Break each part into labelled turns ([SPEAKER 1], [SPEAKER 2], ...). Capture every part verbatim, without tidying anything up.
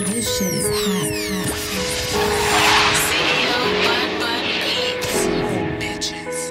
[SPEAKER 1] This shit is hot, hot, hot. C E O Bud Bud Beats. Bitches.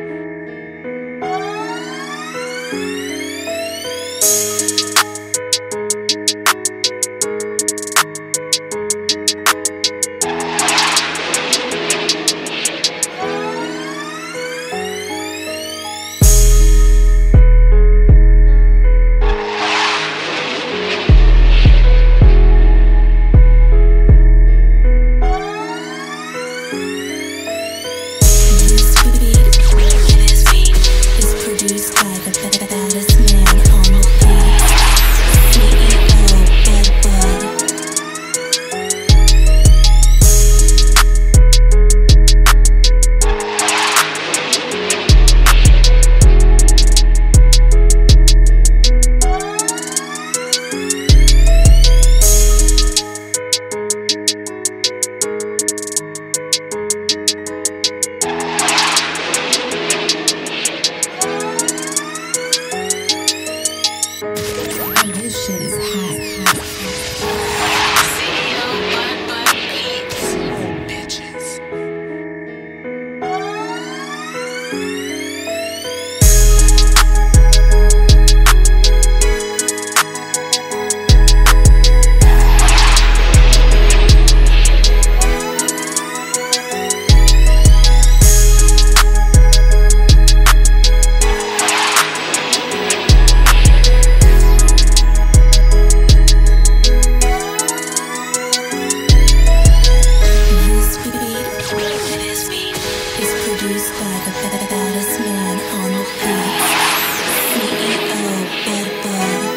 [SPEAKER 1] Produced by the baddest man on the beat, C E O Bud Bud. This shit is hot, hot, hot. C E O Bud Bud Beats. Bitches. Produced by the baddest man on the beat, C E O Bud Bud.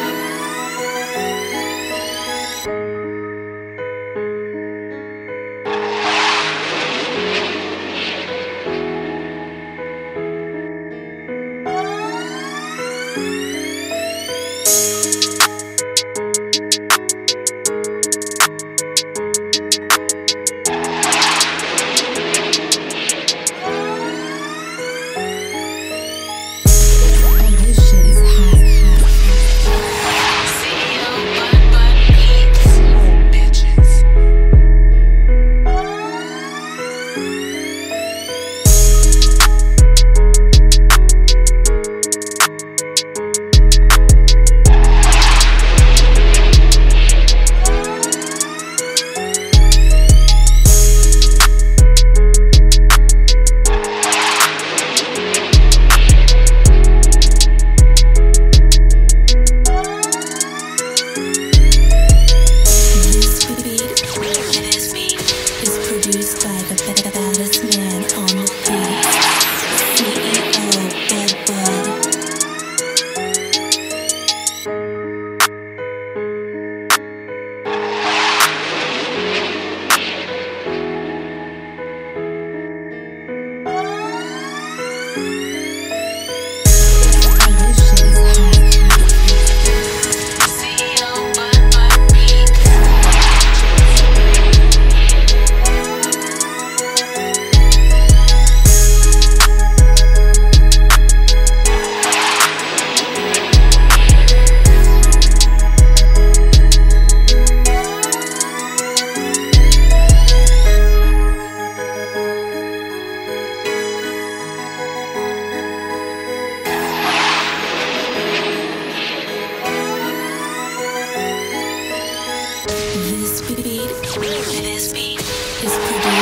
[SPEAKER 1] Produced by the baddest man on the beat, C E O Bud Bud. This beat, this beat is produced